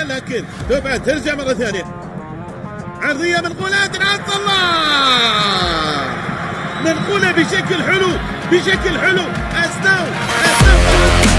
لكن تبعد ترجع مرة ثانية. عرضية منقولة عبد الله، منقولة بشكل حلو، بشكل حلو. أسناو